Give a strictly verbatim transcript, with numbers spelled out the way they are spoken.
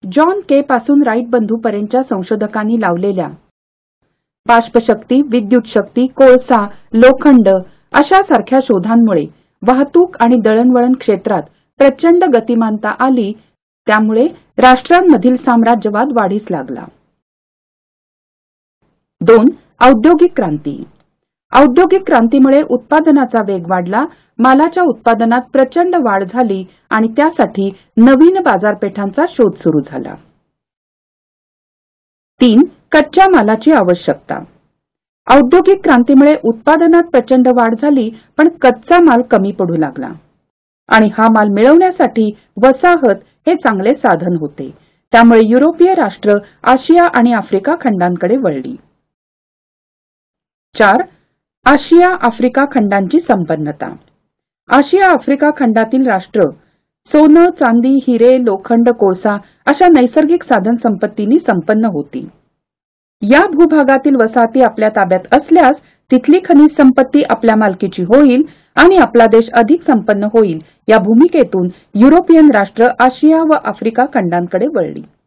John के पासून right बंधूंपर्यंतच्या संशोधकांनी लावलेल्या बाष्पशक्ती, विद्युत शक्ती, कोळसा, लोखंड अशा सारख्या शोधांमुळे वाहतूक आणि दळणवळण क्षेत्रात प्रचंड गतिमानता आली। त्यामुळे राष्ट्रांमधील साम्राज्यवाद वाढीस लागला। दोन औद्योगिक क्रांती। औद्योगिक क्रांतीमुळे उत्पादनाचा वेग वाढला, मालाच्या उत्पादनात प्रचंड वाढ झाली आणि त्यासाठी नवीन बाजारपेठांचा शोध सुरू झाला। तीन कच्च्या मालाची आवश्यकता। औद्योगिक क्रांतीमुळे उत्पादनात प्रचंड वाढ झाली, पण कच्चा माल कमी पडू लागला आणि हा माल मिळवण्यासाठी वसाहत हे चांगले साधन होते। त्यामुळे युरोपीय राष्ट्र आशिया आणि आफ्रिका खंडांकडे वळली। चार आशिया आफ्रिका खंडांची संपन्नता। आशिया आफ्रिका खंडातील राष्ट्र सोने, चांदी, हिरे, लोखंड, कोळसा अशा नैसर्गिक साधन संपत्तींनी संपन्न होती। या भूभागातील वसाहती आपल्या ताब्यात असल्यास तिथली खनिज संपत्ती आपल्या मालकीची होईल आणि आपला देश अधिक संपन्न होईल। या भूमिकेतून युरोपियन राष्ट्र आशिया व आफ्रिका खंडांकडे वळली।